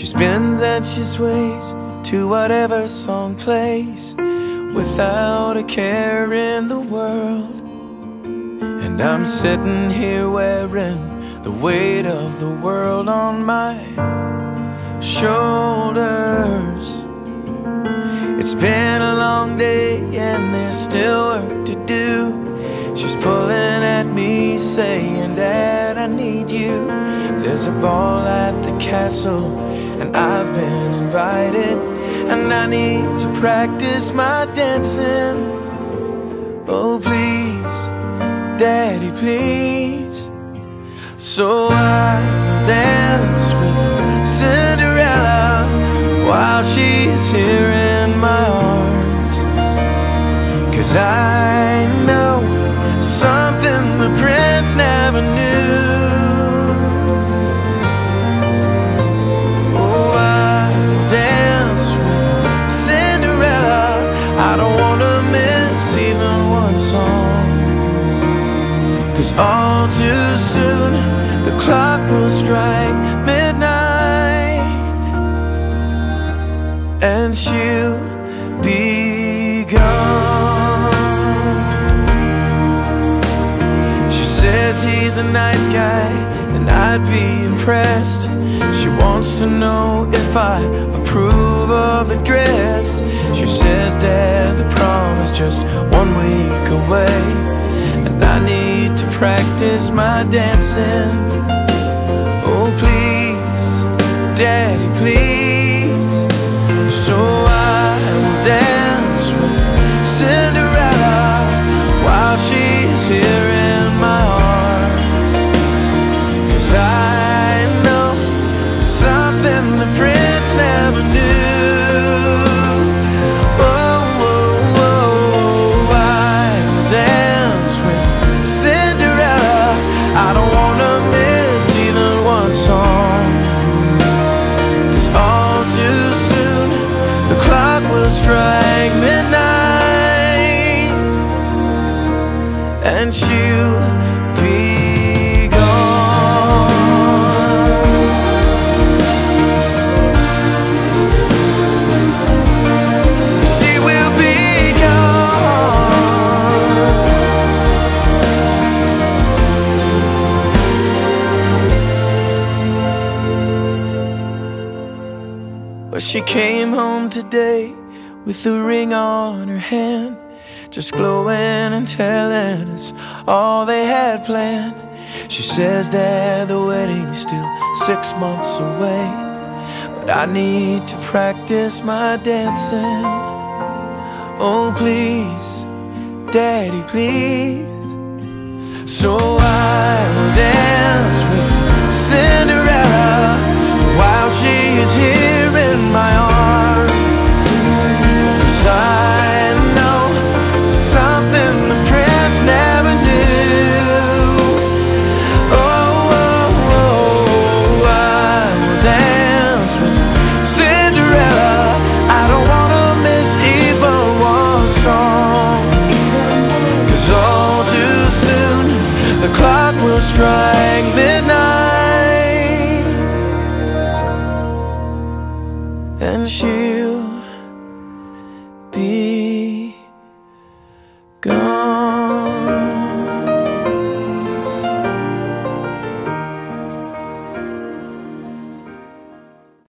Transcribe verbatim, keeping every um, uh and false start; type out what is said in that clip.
spins and she sways to whatever song plays, without a care in the world. And I'm sitting here wearing the weight of the world on my shoulders. It's been a long day and there's still work to do. She's pulling at me saying, Dad, I need you. There's a ball at the castle and I've been invited, and I need to practice my dancing. Oh please, Daddy, please. So I will dance with Cinderella while she's here in my arms, 'cause I know something the prince never knew. Oh, I will dance with Cinderella. I don't want to miss even one song, 'cause all too soon the clock will strike midnight and she'll be gone. She says he's a nice guy and I'd be impressed. She wants to know if I approve of the dress. She says, Dad, the prom is just one week away, and I need to practice my dancing. Oh please, Daddy, please. So I will dance with Cinderella while she's here in my arms, 'cause I know something the prince never knew. Oh, oh, oh, I will dance with Cinderella. I don't wanna miss even one song, 'cause all too soon the clock will strike midnight and she'll be gone. She will be gone. But she came home today with a ring on her hand, just glowing and telling us all they had planned. She says, Dad, the wedding's still six months away, but I need to practice my dancing. Oh please, Daddy, please. So I will dance with Cinderella while she is here in my arms, 'cause I know something the prince never knew. Oh, oh, oh, I will dance with Cinderella. I don't wanna miss even one song, 'cause all too soon the clock will strike midnight